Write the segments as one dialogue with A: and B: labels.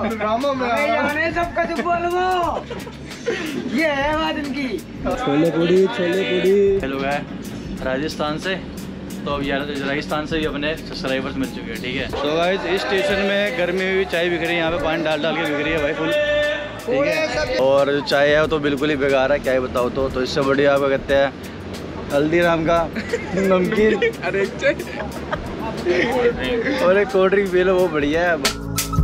A: Drama में जाने सबका जो बोलबो ये है बात इनकी। छोले पूड़ी हेलो है राजस्थान से। तो अब यार राजस्थान से भी अपने सब्सक्राइबर्स मिल चुके हैं, ठीक है। तो गाइस इस स्टेशन में गर्मी में भी चाय बिक रही है, यहाँ पे पानी डाल के बिक रही है भाई फुल, ठीक है। और जो चाय है वो तो बिल्कुल ही बेकार है, क्या ही बताओ। तो इससे बढ़िया आपको कहते हैं हल्दीराम का नमकीन और एक कोल्ड ड्रिंक पी लो, वो बढ़िया है।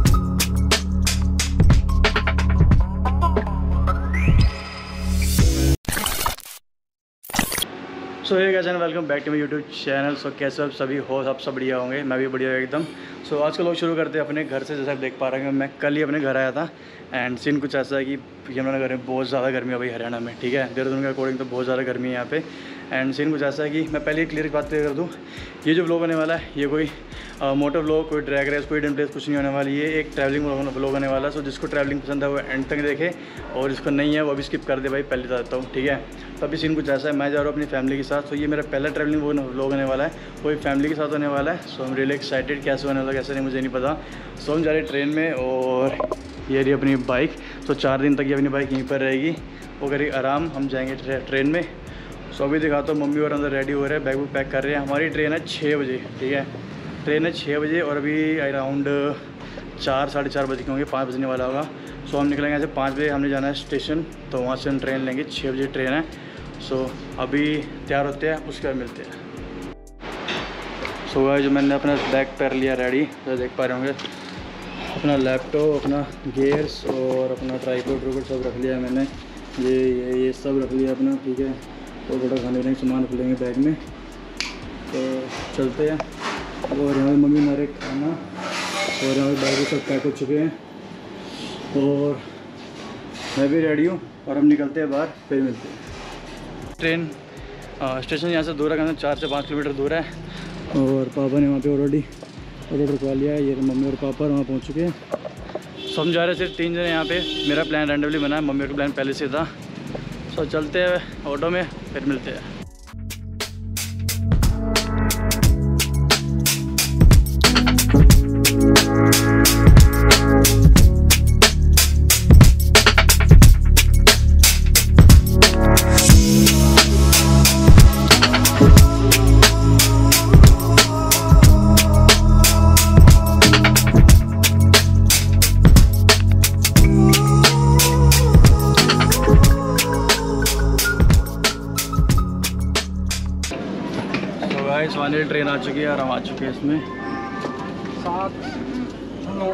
A: So hey guys and welcome back to my YouTube channel. So कैसे आप सभी हो, आप सब बढ़िया होंगे, मैं भी बढ़िया एकदम। सो आज का लोग शुरू करते हैं अपने घर से। जैसे आप देख पा रहे हैं मैं कल ही अपने घर आया था एंड सीन कुछ ऐसा है कि यमुनानगर में बहुत ज़्यादा गर्मी है भाई हरियाणा में, ठीक है। देहरादून के अकॉर्डिंग तो बहुत ज़्यादा गर्मी है यहाँ पे। एंड सीन कुछ ऐसा है कि मैं पहले क्लियर बात कर दूँ, ये जो व्लॉग होने वाला है ये कोई मोटर व्लॉग, कोई ड्रैग रेस, कोई डेम रेस कुछ नहीं होने वाली, ये एक ट्रैवलिंग व्लॉग होने वाला है। सो जिसको ट्रैवलिंग पसंद है वो एंड तक देखे और जिसको नहीं है वो भी स्किप कर दे भाई, पहले बता देता हूँ, ठीक है। तो अभी सीन कुछ ऐसा है, मैं जा रहा हूँ अपनी फैमिली के साथ। तो ये मेरा पहला ट्रैवलिंग व्लॉग होने वाला है, कोई फैमिली के साथ होने वाला है। सो हम रियली एक्साइटेड, कैसे होने वाला कैसे नहीं मुझे नहीं पता। सो हम जा रहे हैं ट्रेन में और ये रही अपनी बाइक। तो 4 दिन तक ये अपनी बाइक यहीं पर रहेगी, वो करेगी आराम, हम जाएंगे ट्रेन में। सो अभी दिखाता हूँ, मम्मी और अंदर रेडी हो रहे हैं, बैग पैक कर रहे हैं। हमारी ट्रेन है 6 बजे, ठीक है। ट्रेन है 6 बजे और अभी अराउंड 4 साढ़े 4 बजे के होंगे, 5 बजने वाला होगा। सो हम निकलेंगे ऐसे 5 बजे, हमने जाना है स्टेशन, तो वहाँ से हम ट्रेन लेंगे। 6 बजे ट्रेन है। सो अभी तैयार होते हैं, उसके बाद मिलते हैं। सो गाइस जो मैंने अपना बैग कर लिया रेडी, तो देख पा रहे होंगे अपना लैपटॉप, अपना गियर्स और अपना ट्राइपॉड सब रख लिया है मैंने। ये सब रख लिया अपना, ठीक है। तो थोड़ा खाने पीने का सामान रख लेंगे बैग में, तो चलते हैं। और यहाँ पे मम्मी हमारे खाना और यहाँ पे बैग सब पैक हो चुके हैं और मैं भी रेडी हूँ और हम निकलते हैं बाहर, फिर मिलते हैं। ट्रेन स्टेशन यहाँ से दूर है, 4 से 5 किलोमीटर दूर है। और पापा ने वहाँ पे ऑलरेडी ऑर्डर रुकवा लिया है। ये मम्मी और पापा वहाँ पहुँच चुके हैं। सो हम जा रहे हैं सिर्फ 3 जने यहाँ पे, मेरा प्लान रैंडमली बना है, मम्मी का प्लान पहले से था। सो चलते हैं ऑटो में, फिर मिलते हैं। वाली ट्रेन आ चुकी है और हम आ चुके हैं इसमें 7 9।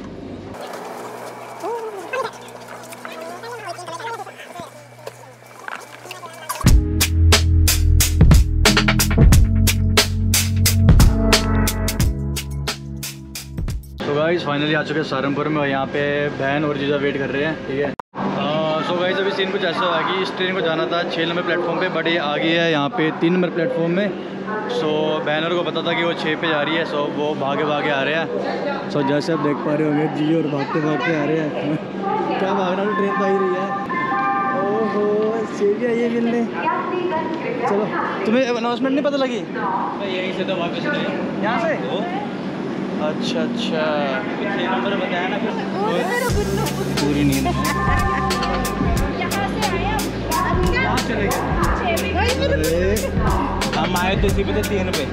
A: तो गाइस फाइनली आ चुके हैं सहारनपुर में और यहाँ पे बहन और जीजा वेट कर रहे हैं, ठीक है। सो गाइस अभी सीन कुछ ऐसा हुआ कि इस ट्रेन को जाना था 6 नंबर प्लेटफॉर्म पे, बट ये आ गई है यहाँ पे 3 नंबर प्लेटफॉर्म में। सो बहनों को पता था कि वो 6 पे जा रही है, सो वो भागे आ रहे हैं। सो जैसे आप देख पा रहे होंगे जी और भागते आ रहे हैं क्या भागना, तो ट्रेन तो आ ही रही है। ओहो सीढ़ी है ये मिलने। चलो तुम्हें अनाउंसमेंट नहीं पता लगी? यहीं से तो वापस यहाँ से। अच्छा 6 नंबर बताया ना, पूरी नींद हम आए थे इसी पे 3 पे।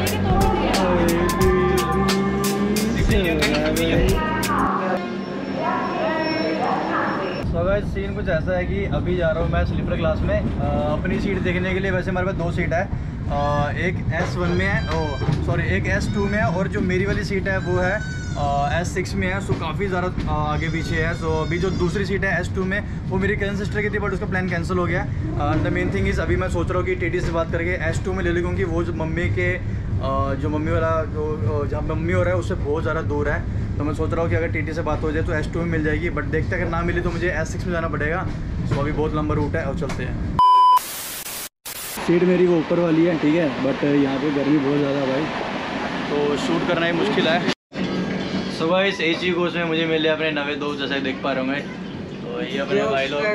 A: तो गाइस सीन कुछ ऐसा है कि अभी जा रहा हूँ मैं स्लीपर क्लास में अपनी सीट देखने के लिए। वैसे हमारे पास 2 सीट है, एक S1 में है, एक S2 में है और जो मेरी वाली सीट है वो है S6 में है। सो काफ़ी ज़्यादा आगे पीछे है। सो अभी जो दूसरी सीट है S2 में वो मेरी कज़न सिस्टर की थी, बट उसका प्लान कैंसिल हो गया। द मेन थिंग इज़ अभी मैं सोच रहा हूँ कि TT से बात करके S2 में ले लूँ, क्योंकि वो जो मम्मी के जो मम्मी वाला जो जहाँ पे मम्मी हो रहा है उससे बहुत ज़्यादा दूर है। तो मैं सोच रहा हूँ कि अगर TT से बात हो जाए तो S2 में मिल जाएगी, बट देखते अगर ना मिली तो मुझे S6 में जाना पड़ेगा। सो अभी बहुत लंबा रूट है और चलते हैं। सीट मेरी वो ऊपर वाली है, ठीक है, बट यहाँ पे गर्मी बहुत ज़्यादा है भाई, तो शूट करना ही मुश्किल है। सो गाइस AC कोच में मुझे मिले अपने नवे दोस्त, जैसे देख पा रहे होंगे। तो ये अपने भाई लोग।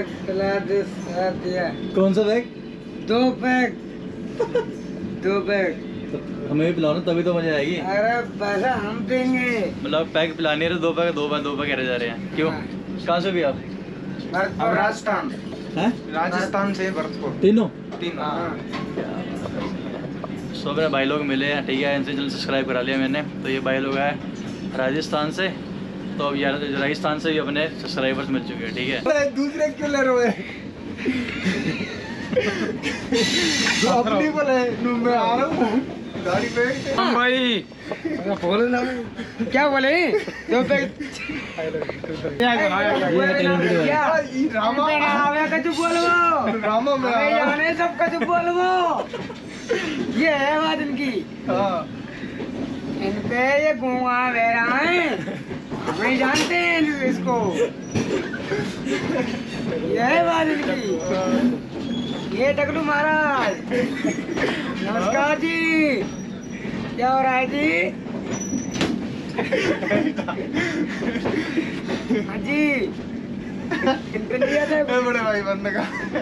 A: कौन सा बैग? 2 बैग हमें भी पिलाओ ना, तभी तो मजा आएगी।
B: अरे पैसा हम देंगे।
A: मतलब पैक पिलाने रहे, 2 पैक 2 पैक कह जा रहे हैं। क्यों? कहाँ से भी आप?
B: राजस्थान।
A: हैं?
B: राजस्थान से भरतपुर।
A: तीनों?
B: हाँ।
A: सो मेरे भाई लोग मिले हैं, ठीक है, इनसे चैनल सब्सक्राइब करा लिया मैंने। तो ये भाई लोग आए राजस्थान से, तो अब यार राजस्थान से भी अपने सब्सक्राइबर्स मिल चुके हैं, ठीक है।
B: दूसरे क्यों ले रहे अपनी बोले मैं आ रहा हूँ गाड़ी पे भाई बोले ना क्या बोले रामा में जाने सब कच बोलबो ये है बात इनकी। इनपे ये गुआ बेरा है, हमें जानते हैं इसको, ये है बात इनकी। ये टकलू महाराज नमस्कार जी, क्या हो रहा है जी? हाँ जी इन पे नहीं आता बड़े भाई बंद का,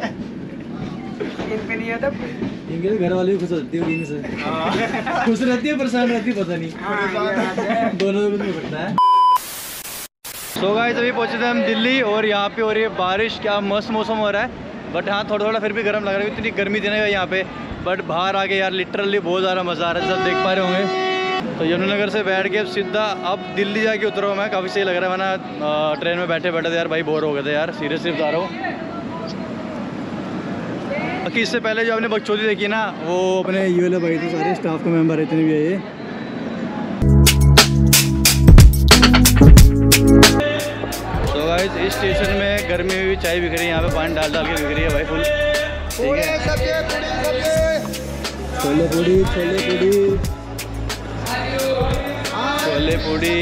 B: इन पे नहीं आता।
A: इनके घर वाले भी खुश होती है, इनसे खुश रहती है, परेशान रहती है, पता नहीं दोनों को हो सकता है। सो गाइस अभी पहुंचे थे हम दिल्ली, और यहाँ पे हो रही है बारिश। क्या मस्त मौसम हो रहा है, बट हाँ थोड़ा थोड़ा फिर भी गर्म लग रहा है, इतनी गर्मी थी ना यहाँ पे। बट बाहर आके यार लिटरली बहुत ज़्यादा मज़ा आ रहा है, सब देख पा रहे होंगे। तो यमुनानगर से बैठ के सीधा अब दिल्ली जाके उतरा हूँ मैं, काफ़ी सही लग रहा है। वरना ट्रेन में बैठे बैठे थे यार भाई बोर हो गए थे यार, सीरियसली बता रहा हूँ। बाकी इससे पहले जो आपने बकचोदी देखी ना, वो अपने ये वाले भाई थे, सारे स्टाफ के मेम्बर इतने भी है ये। तो गाइस इस स्टेशन में गर्मी में भी चाय बिक रही है, यहाँ पे पानी डाल डाल के बिक रही है भाई फुल, ठीक है। छोले पूड़ी, छोले पूड़ी, छोले पूड़ी।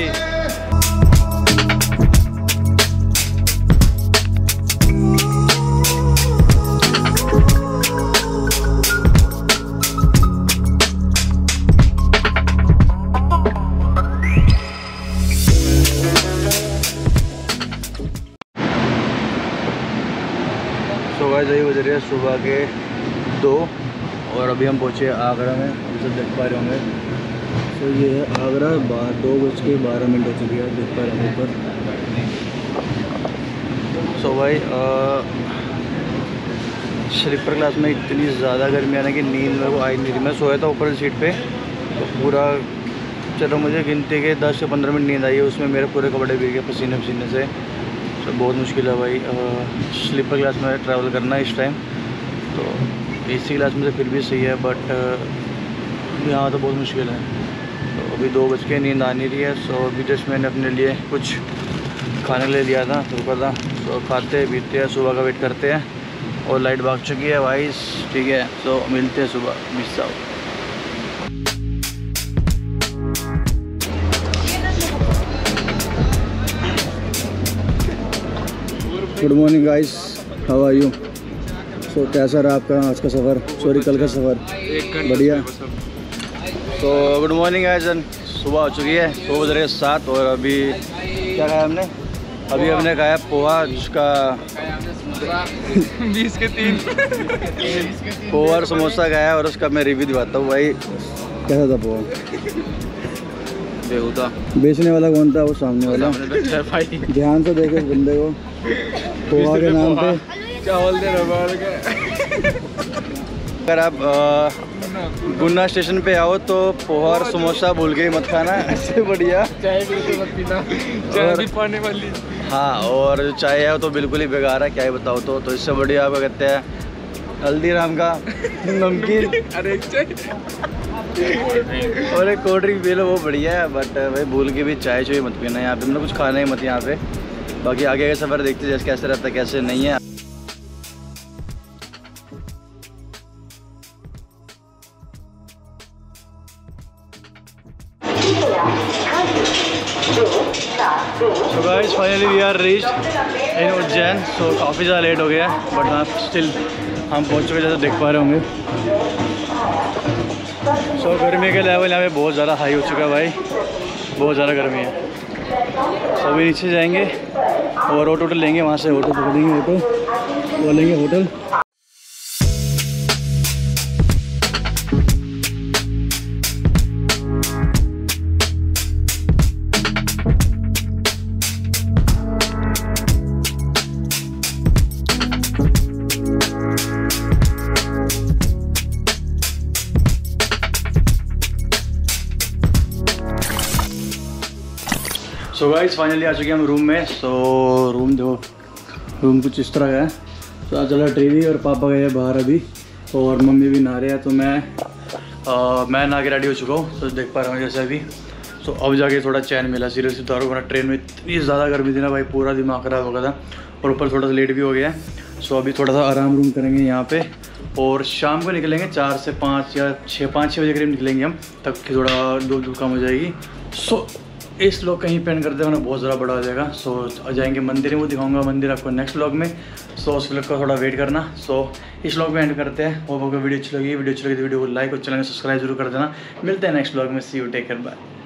A: तो गाइस यही बज रही है सुबह के 2, और अभी हम पहुँचे आगरा में, जैसे देख पा रहे होंगे। तो ये है आगरा, 2:12 हो चुकी है, देख पा रहे हैं ऊपर। सो भाई स्लीपर क्लास में इतनी ज़्यादा गर्मी आने की नींद मेरे को आई नहीं थी। मैं सोया था ऊपर सीट पे, तो पूरा चलो मुझे गिनती के 10 से 15 मिनट नींद आई है, उसमें मेरे पूरे कपड़े भीग गए पसीने पसीने से। तो बहुत मुश्किल है भाई स्लीपर क्लास में ट्रैवल करना इस टाइम। तो एसी क्लास में तो फिर भी सही है, बट यहाँ तो बहुत मुश्किल है। तो अभी 2 बज के नींद आ नहीं रही है। सो अभी जस्ट मैंने अपने लिए कुछ खाने ले लिया था, रुका था। तो खाते पीते हैं, सुबह का वेट करते हैं, और लाइट भाग चुकी है भाई, ठीक है। तो मिलते हैं सुबह, miss out. Good morning guys, how are you? So कैसा रहा आपका आज का सफ़र, सॉरी कल का सफ़र? बढ़िया। तो गुड मॉर्निंग गाइस, सुबह हो चुकी है, 2 बज रहे हैं 7, और अभी क्या खाया हमने? अभी हमने खाया पोहा, जिसका 20 के 3 पोहा और समोसा खाया, और उसका मैं रिव्यू दिखाता हूँ भाई। कैसा था पोहा? बेहूदा। बेचने वाला कौन था? वो सामने वाला। ध्यान से देखे उस बंदे को, पोहा के नाम पे चावल दे रहा। अगर आप गुन्ना स्टेशन पे आओ तो पोहा और समोसा भूल के मत खाना, ऐसे बढ़िया चाय बिल्कुल मत पीना, चाय भी पाने वाली। हाँ, और चाय है तो बिल्कुल ही बेकार है, क्या ही बताओ। तो इससे बढ़िया आप कहते हैं हल्दीराम का नमकीन और एक कोल्ड ड्रिंक पी लो, वो बढ़िया है। बट भाई भूल के भी चाय मत पीना यहाँ पे, मतलब कुछ खाना ही मत यहाँ पे। बाकी आगे का सफ़र देखते जैसे कैसे रहता है कैसे नहीं है। So guys, finally we are reached in Ujjain. सो काफ़ी ज़्यादा लेट हो गया, बट हाँ स्टिल हम पहुँच चुके जैसे देख पा रहे होंगे। सो गर्मी के लेवल यहाँ पे बहुत ज़्यादा हाई हो चुका है भाई, बहुत ज़्यादा गर्मी है। तो अभी नीचे जाएंगे और ऑटो लेंगे, वहाँ से ऑटो पकड़ेंगे, ऑटो वो लेंगे होटल। सो गाइस फाइनली आ चुके हैं हम रूम में। सो रूम देखो, रूम कुछ इस तरह का है। तो आज चला टीवी और पापा गए बाहर अभी और मम्मी भी नहा रहे हैं। तो मैं नहा के रेडी हो चुका हूँ, तो देख पा रहा हूँ जैसे अभी। तो अब जाके थोड़ा चैन मिला, सीरियसली दारू वरना ट्रेन में इतनी ज़्यादा गर्मी थी ना भाई, पूरा दिमाग ख़राब हो गया था और ऊपर थोड़ा सा लेट भी हो गया है। सो अभी थोड़ा सा आराम रूम करेंगे यहाँ पे और शाम को निकलेंगे 4 से 5 या 6 बजे करीब निकलेंगे हम, तब कि थोड़ा धूप कम हो जाएगी। सो इस लोग कहीं पेन करते हैं बहुत ज़्यादा बड़ा हो जाएगा। सो जाएंगे मंदिर में, वो दिखाऊंगा मंदिर आपको नेक्स्ट व्लॉग में। सो उस व्लॉग का थोड़ा वेट करना। सो इस व्लॉग में एंड करते हैं। और आपको वीडियो अच्छी लगी तो वीडियो को लाइक और चैनल को सब्सक्राइब जरूर कर देना। मिलते हैं नेक्स्ट व्लॉग में। See you, take care, bye.